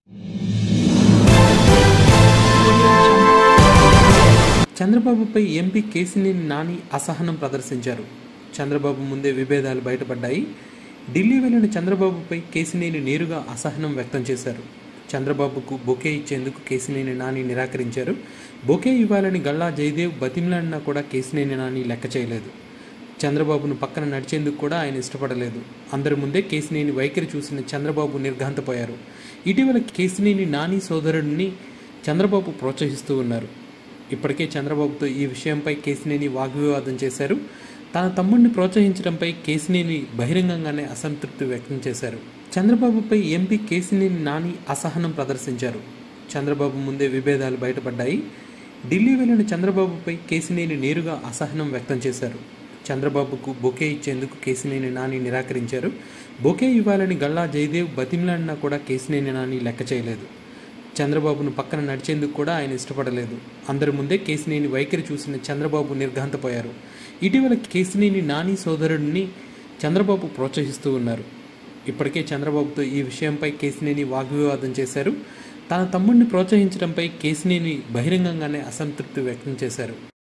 చంద్రబాబుపై ఎంపీ కేశినేని నాని అసహనం ప్రదర్శించారు. చంద్రబాబు ముందే విభేదాలు బయటపడ్డాయి. ఢిల్లీ వెళ్లిన చంద్రబాబుపై కేశినేని నేరుగా అసహనం వ్యక్తం చేశారు. చంద్రబాబుకు బొకే ఇచ్చేందుకు కేశినేని నాని నిరాకరించారు. బొకే ఇవ్వాలని గల్లా జయదేవ్ బతిమలాడినా కూడా కేశినేని నాని లెక్క చేయలేదు. చంద్రబాబును పక్కన నడిచేందుకు కూడా ఆయన ఇష్టపడలేదు. అందరి ముందే కేశినేని వైఖరి చూసిన చంద్రబాబు నిర్ఘాంతపోయారు. ఇటీవల కేశినేని నాని సోదరుడిని చంద్రబాబు ప్రోత్సహిస్తూ ఉన్నారు. ఇప్పటికే చంద్రబాబుతో ఈ విషయంపై కేశినేని వాగ్వివాదం చేశారు. తన తమ్ముడిని ప్రోత్సహించడంపై కేశినేని బహిరంగంగానే అసంతృప్తి వ్యక్తం చేశారు. చంద్రబాబుపై ఎంపీ కేశినేని నాని అసహనం ప్రదర్శించారు. చంద్రబాబు ముందే విభేదాలు బయటపడ్డాయి. ఢిల్లీ వెళ్లిన చంద్రబాబుపై కేశినేని నేరుగా అసహనం వ్యక్తం చేశారు. చంద్రబాబుకు బొకే ఇచ్చేందుకు కేశినేని నాని నిరాకరించారు. బొకే ఇవ్వాలని గల్లా జయదేవ్ బతిమలాడినా కూడా కేశినేని నాని లెక్క చేయలేదు. చంద్రబాబును పక్కన నడిచేందుకు కూడా ఆయన ఇష్టపడలేదు. అందరి ముందే కేశినేని వైఖరి చూసిన చంద్రబాబు నిర్ఘాంతపోయారు. ఇటీవల కేశినేని నాని సోదరుడిని చంద్రబాబు ప్రోత్సహిస్తూ ఉన్నారు. ఇప్పటికే చంద్రబాబుతో ఈ విషయంపై కేశినేని వాగ్వివాదం చేశారు. తన తమ్ముడిని ప్రోత్సహించడంపై కేశినేని బహిరంగంగానే అసంతృప్తి వ్యక్తం చేశారు.